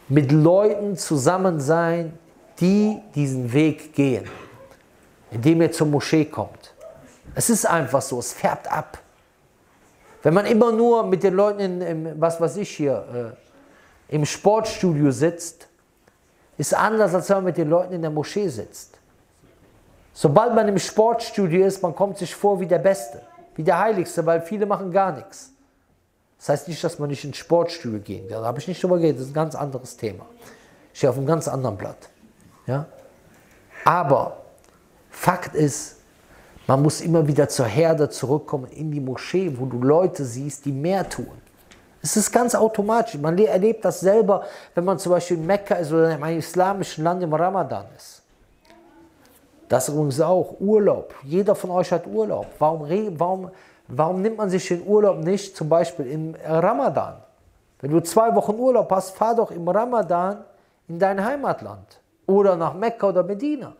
mit Leuten zusammen sein, die diesen Weg gehen, indem ihr zur Moschee kommt. Es ist einfach so, es färbt ab. Wenn man immer nur mit den Leuten im Sportstudio sitzt, ist anders, als wenn man mit den Leuten in der Moschee sitzt. Sobald man im Sportstudio ist, man kommt sich vor wie der Beste, wie der Heiligste, weil viele machen gar nichts. Das heißt nicht, dass man nicht ins Sportstudio gehen will. Da habe ich nicht drüber geredet, das ist ein ganz anderes Thema. Ich stehe auf einem ganz anderen Blatt. Ja? Aber Fakt ist, man muss immer wieder zur Herde zurückkommen, in die Moschee, wo du Leute siehst, die mehr tun. Es ist ganz automatisch. Man erlebt das selber, wenn man zum Beispiel in Mekka ist oder in einem islamischen Land im Ramadan ist. Das ist übrigens auch Urlaub. Jeder von euch hat Urlaub. Warum nimmt man sich den Urlaub nicht zum Beispiel im Ramadan? Wenn du 2 Wochen Urlaub hast, fahr doch im Ramadan in dein Heimatland oder nach Mekka oder Medina.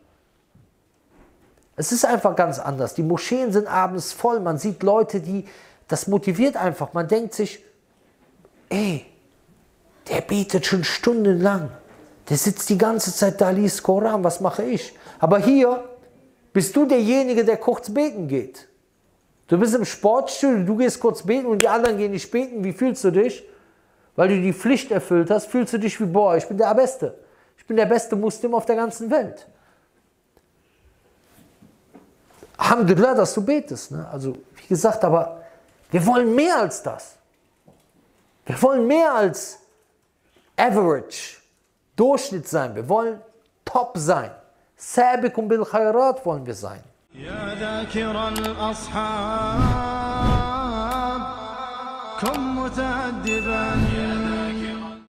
Es ist einfach ganz anders. Die Moscheen sind abends voll. Man sieht Leute, das motiviert einfach. Man denkt sich, ey, der betet schon stundenlang. Der sitzt die ganze Zeit da, liest Koran. Was mache ich? Aber hier bist du derjenige, der kurz beten geht. Du bist im Sportstudio, du gehst kurz beten und die anderen gehen nicht beten. Wie fühlst du dich? Weil du die Pflicht erfüllt hast, fühlst du dich wie, boah, ich bin der Beste. Ich bin der beste Muslim auf der ganzen Welt. Alhamdulillah, dass du betest. Ne? Also, wie gesagt, aber wir wollen mehr als das. Wir wollen mehr als Average, Durchschnitt sein. Wir wollen Top sein. Sabiqum bil Khairat wollen wir sein. يا ذاكر الأصحاب كن متأدبا